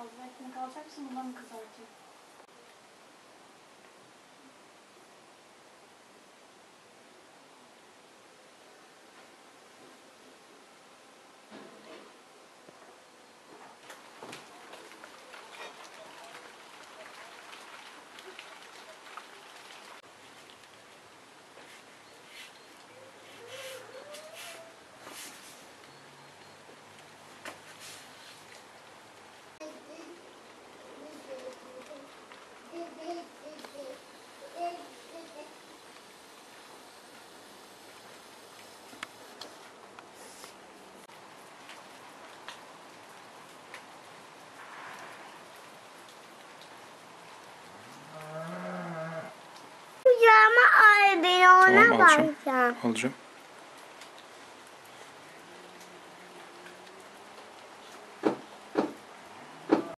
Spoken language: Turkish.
kaldı. Ekmek alacak mısın? Bundan mı kızartayım? Kucağıma al, beni ona Tamam, alacağım. bakacağım. Alacağım.